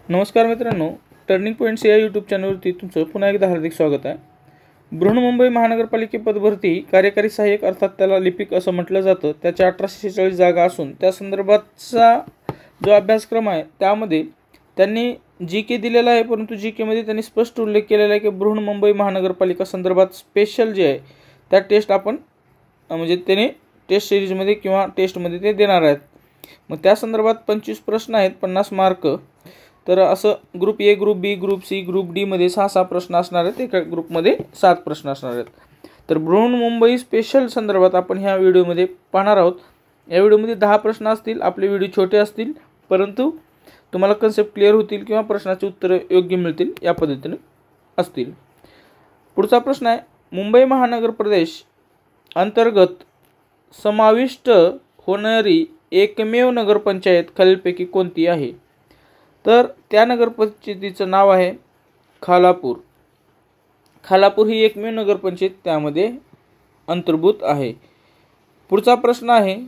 नमस्कार मित्रांनो, turning points या यूट्यूब चॅनलवरती तुमचं पुन्हा एकदा हार्दिक स्वागत आहे. बृहन्मुंबई महानगरपालिके पदभरती कार्यकारी सहाय्यक अर्थात त्याला लिपिक असं म्हटलं जातं. त्याच्या 1846 जागा असून त्या संदर्भातचा जो अभ्यासक्रम आहे त्यामध्ये त्यांनी जी के दिलेला आहे, परंतु जी केमध्ये त्यांनी स्पष्ट उल्लेख केलेला आहे की बृहन्मुंबई महानगरपालिका संदर्भात स्पेशल जे आहे त्या टेस्ट आपण म्हणजे त्याने टेस्ट सिरीजमध्ये किंवा टेस्टमध्ये ते देणार आहेत. मग त्या संदर्भात 25 प्रश्न आहेत, 50 मार्क. तर असं group A, group B, group C, group D मध्ये 6 प्रश्न असणार आहेत. एका ग्रुपमध्ये 7 प्रश्न असणार आहेत. तर बृहन्मुंबई स्पेशल संदर्भात आपण ह्या व्हिडिओमध्ये पाहणार आहोत. या व्हिडिओमध्ये 10 प्रश्न असतील. आपले व्हिडिओ छोटे असतील, परंतु तुम्हाला कन्सेप्ट क्लिअर होतील किंवा प्रश्नाची उत्तरं योग्य मिळतील या पद्धतीने असतील. पुढचा प्रश्न आहे, मुंबई महानगर प्रदेश अंतर्गत समाविष्ट होणारी एकमेव नगरपंचायत खालीलपैकी कोणती आहे? तर त्या नगरपंचायतीचं नाव आहे खालापूर. खालापूर ही एकमेव नगरपंचायत त्यामध्ये अंतर्भूत आहे. पुढचा प्रश्न आहे,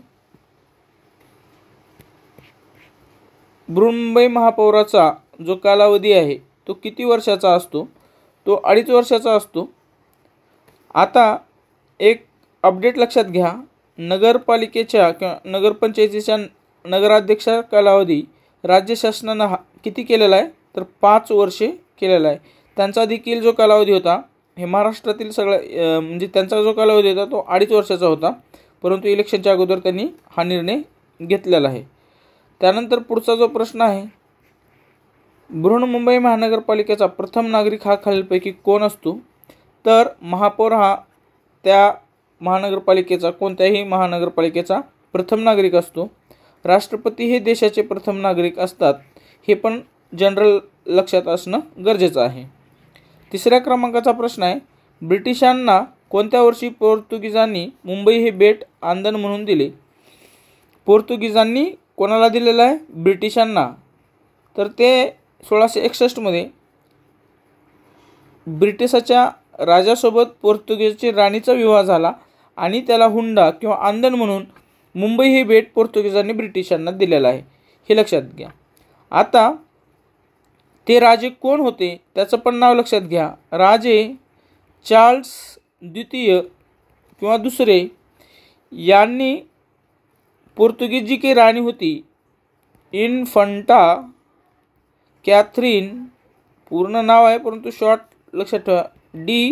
बृहन्मुंबई महापौराचा जो कालावधी आहे तो किती वर्षाचा असतो? तो 2.5 वर्षाचा असतो. आता एक अपडेट लक्षात घ्या, नगरपालिकेच्या किंवा नगरपंचायतीच्या नगराध्यक्षा कालावधी राज्य शासनानं किती केलेला आहे? तर 5 वर्षे केलेला आहे. त्यांचा देखील जो कालावधी होता, हे महाराष्ट्रातील सगळं म्हणजे त्यांचा जो कालावधी होता तो 2.5 वर्षाचा होता, परंतु इलेक्शनच्या अगोदर त्यांनी हा निर्णय घेतलेला आहे. त्यानंतर पुढचा जो प्रश्न आहे, बृहन्मुंबई महानगरपालिकेचा प्रथम नागरिक हा खालीलपैकी कोण असतो? तर महापौर हा त्या महानगरपालिकेचा कोणत्याही महानगरपालिकेचा प्रथम नागरिक असतो. राष्ट्रपती हे देशाचे प्रथम नागरिक असतात. हे पण जनरल लक्षात असणं गरजेचं आहे. तिसऱ्या क्रमांकाचा प्रश्न आहे, ब्रिटिशांना कोणत्या वर्षी पोर्तुगीजांनी मुंबई हे बेट आंदण म्हणून दिले? पोर्तुगीजांनी कोणाला दिलेलं आहे? ब्रिटिशांना. तर ते 1661 मध्ये ब्रिटिशाच्या राजासोबत पोर्तुगीजची राणीचा विवाह झाला आणि त्याला हुंडा किंवा आंदण म्हणून मुंबई हे बेट पोर्तुगीजांनी ब्रिटिशांना दिलेलं आहे, हे लक्षात घ्या. आता ते राजे कोण होते त्याचं पण नाव लक्षात घ्या. राजे चार्ल्स द्वितीय किंवा दुसरे यांनी पोर्तुगीज जी काही राणी होती इन्फंटा कॅथरीन, पूर्ण नाव आहे परंतु शॉर्ट लक्षात ठेवा, डी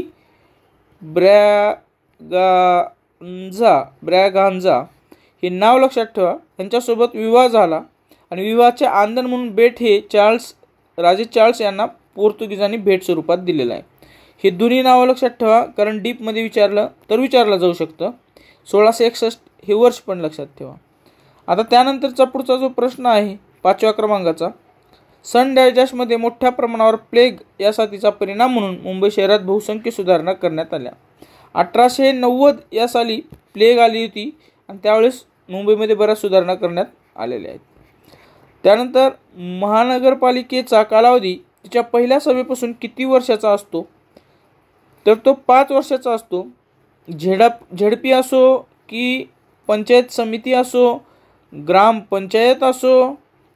ब्रॅगांझा हे नाव लक्षात ठेवा. त्यांच्यासोबत विवाह झाला आणि विवाहाचे आंदण म्हणून बेट हे राजे चार्ल्स यांना पोर्तुगीजांनी भेट स्वरूपात दिलेलं आहे. हे दोन्ही नावं लक्षात ठेवा, कारण डीपमध्ये विचारलं जाऊ शकतं. 1661 हे वर्ष पण लक्षात ठेवा. आता त्यानंतरचा पुढचा जो प्रश्न आहे 5व्या क्रमांकाचा, सन डॅशमध्ये मोठ्या प्रमाणावर प्लेग या साथीचा परिणाम म्हणून मुंबई शहरात बहुसंख्य सुधारणा करण्यात आल्या. 1890 या साली प्लेग आली होती आणि त्यावेळेस मुंबईमध्ये बऱ्याच सुधारणा करण्यात आलेल्या आहेत. त्यानंतर महानगरपालिकेचा कालावधी तिच्या पहिल्या सभेपासून किती वर्षाचा असतो? तर तो 5 वर्षाचा असतो. झेडपी असो की पंचायत समिती असो, ग्रामपंचायत असो,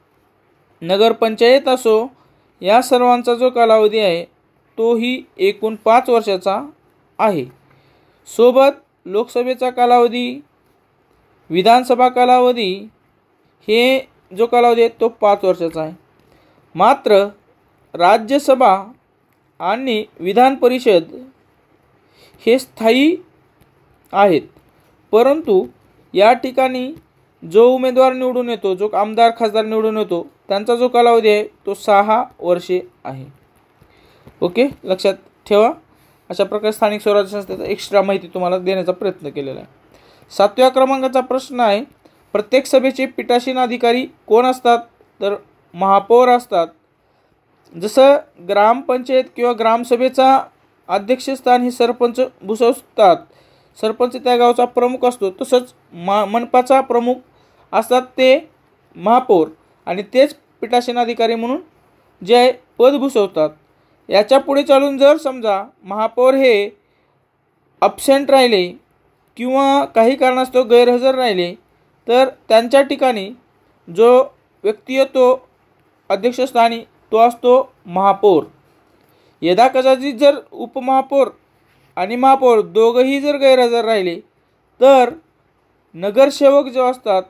नगरपंचायत असो, या सर्वांचा जो कालावधी आहे तोही एकूण 5 वर्षाचा आहे. सोबत लोकसभेचा कालावधी, विधानसभा कालावधी हे जो कालावधी आहे तो 5 वर्षाचा आहे. मात्र राज्यसभा आणि विधान परिषद हे स्थायी आहेत, परंतु या ठिकाणी जो उमेदवार निवडून येतो, जो आमदार खासदार निवडून येतो, त्यांचा जो कालावधी आहे तो 6 वर्षे आहे. ओके, लक्षात ठेवा. अशा प्रकारे स्थानिक स्वराज्य संस्थेचा एक्स्ट्रा माहिती तुम्हाला देण्याचा प्रयत्न केलेला आहे. 7व्या क्रमांकाचा प्रश्न आहे, प्रत्येक सभेचे पीठासीन अधिकारी कोण असतात? तर महापौर असतात. जसं ग्रामपंचायत किंवा ग्रामसभेचा अध्यक्षस्थान हे सरपंच भूषवतात, सरपंच त्या गावचा प्रमुख असतो, तसंच मनपाचा प्रमुख असतात ते महापौर आणि तेच पीठासीन अधिकारी म्हणून जे आहे पद भूषवतात. याच्या पुढे चालून जर समजा महापौर हे अब्सेंट राहिले किंवा काही कारणास्तव गैरहजर राहिले तर त्यांच्या ठिकाणी जो व्यक्ती येतो अध्यक्षस्थानी तो असतो महापौर. यदाकदाचित जर उपमहापौर आणि महापौर दोघंही जर गैरहजर राहिले तर नगरसेवक जे असतात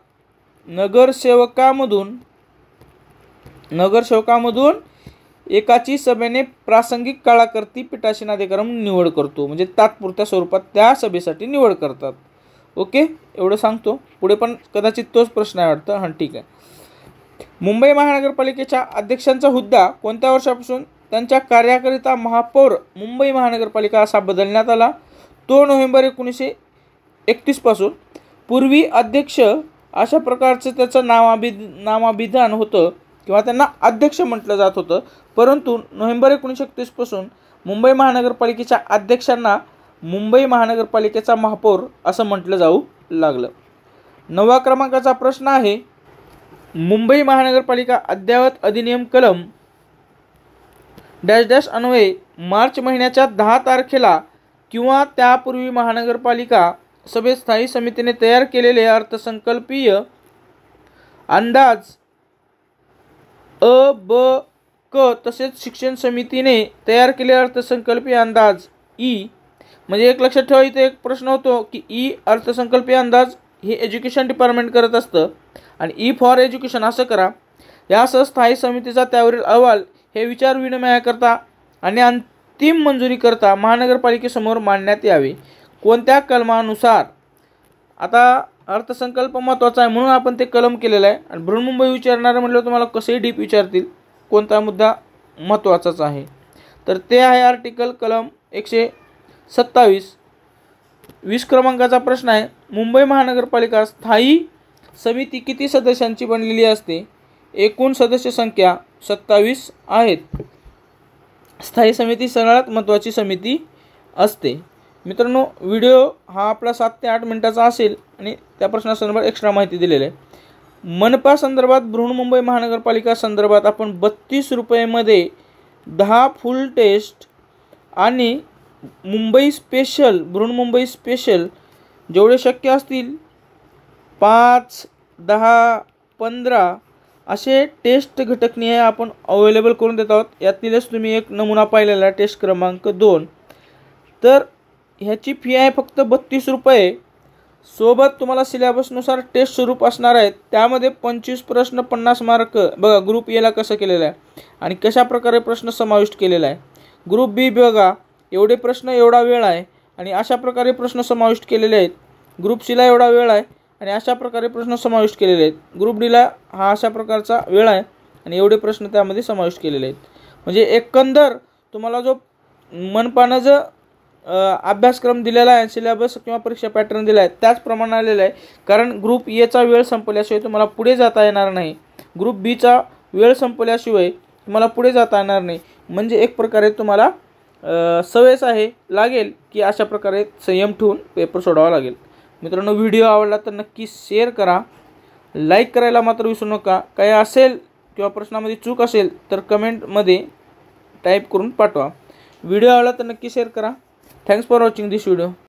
नगरसेवकामधून एकाची सभेने प्रासंगिक काळाकरती पीठासीनाधिकारी निवड करतो. म्हणजे तात्पुरत्या स्वरूपात त्या सभेसाठी निवड करतात. ओके, एवढं सांगतो. पुढे पण कदाचित तोच प्रश्न आहे वाटतं. हां, ठीक आहे. मुंबई महानगरपालिकेच्या अध्यक्षांचा हुद्दा कोणत्या वर्षापासून त्यांच्या कार्याकरिता महापौर मुंबई महानगरपालिका असा बदलण्यात आला? तो नोव्हेंबर 1931 पासून. पूर्वी अध्यक्ष अशा प्रकारचं त्याचं नामाभिधान होतं किंवा त्यांना अध्यक्ष म्हटलं जात होतं. परंतु नोव्हेंबर 1931 पासून मुंबई महानगरपालिकेच्या अध्यक्षांना मुंबई महानगरपालिकेचा महापौर असं म्हटलं जाऊ लागलं. 9व्या क्रमांकाचा प्रश्न आहे, मुंबई महानगरपालिका अद्ययावत अधिनियम कलम डॅश डॅश अन्वये मार्च महिन्याच्या 10 तारखेला किंवा त्यापूर्वी महानगरपालिका सभेत स्थायी समितीने तयार केलेले अर्थसंकल्पीय अंदाज अ, ब, क तसेच शिक्षण समितीने तयार केलेले अर्थसंकल्पीय अंदाज ई. म्हणजे एक लक्षात ठेवा, इथे एक प्रश्न होतो की ई अर्थसंकल्पीय अंदाज हे एज्युकेशन डिपार्टमेंट करत असतं आणि ई फॉर एज्युकेशन असं करा. यासह स्थायी समितीचा त्यावरील अहवाल हे विचार विनिमयाकरता आणि अंतिम मंजुरीकरता महानगरपालिकेसमोर मांडण्यात यावे. कोणत्या कलमानुसार? आता अर्थसंकल्प महत्त्वाचा आहे म्हणून आपण ते कलम केलेलं आहे. आणि बृहन्मुंबई विचारणारे म्हटलं तुम्हाला कसेही डीप विचारतील, कोणता मुद्दा महत्त्वाचाच आहे. तर ते आहे आर्टिकल कलम 127. 20 क्रमांकाचा प्रश्न आहे, मुंबई महानगरपालिका स्थायी समिती किती सदस्यांची बनलेली असते? एकूण सदस्य संख्या 27 आहेत. स्थायी समिती सगळ्यात महत्त्वाची समिती असते. मित्रांनो, व्हिडिओ हा आपला 7 ते 8 मिनिटाचा असेल आणि त्या प्रश्नासंदर्भात एक्स्ट्रा माहिती दिलेली आहे. मनपा संदर्भात बृहन्मुंबई महानगरपालिका संदर्भात आपण 32 रुपयेमध्ये 10 फुल टेस्ट आणि बृहन्मुंबई स्पेशल जेवढे शक्य असतील 5, 10, 15 असे टेस्ट घटकनीय आपण अवेलेबल करून देत आहोत. यातीलच तुम्ही एक नमुना पाहिलेला आहे, टेस्ट क्रमांक 2. तर ह्याची फी आहे फक्त 32 रुपये. सोबत तुम्हाला सिलेबसनुसार टेस्ट स्वरूप असणार आहेत. त्यामध्ये 25 प्रश्न 50 मार्क. बघा ग्रुप एला कसं केलेलं आहे आणि कशा प्रकारे प्रश्न समाविष्ट केलेला आहे. ग्रुप बी बघा, एवढे प्रश्न एवढा वेळ आहे आणि अशा प्रकारे प्रश्न समाविष्ट केलेले आहेत. ग्रुप सीला एवढा वेळ आहे आणि अशा प्रकारे प्रश्न समाविष्ट केलेले आहेत. ग्रुप डीला हा अशा प्रकारचा वेळ आहे आणि एवढे प्रश्न त्यामध्ये समाविष्ट केलेले आहेत. म्हणजे एकंदर तुम्हाला जो मनपानं जो अभ्यासक्रम दिलेला आहे, सिलेबस किंवा परीक्षा पॅटर्न दिला आहे त्याचप्रमाणे आलेला आहे. कारण ग्रुप एचा वेळ संपल्याशिवाय तुम्हाला पुढे जाता येणार नाही. ग्रुप बीचा वेळ संपल्याशिवाय तुम्हाला पुढे जाता येणार नाही. म्हणजे एक प्रकारे तुम्हाला सवयच आहे लागेल की अशा प्रकारे संयम ठेवून पेपर सोडावा लागेल. मित्रांनो, व्हिडिओ आवडला तर नक्की शेअर करा, लाईक करायला मात्र विसरू नका. काही असेल किंवा प्रश्नामध्ये चूक असेल तर कमेंटमध्ये टाईप करून पाठवा. व्हिडिओ आवडला तर नक्की शेअर करा. Thanks for watching this video.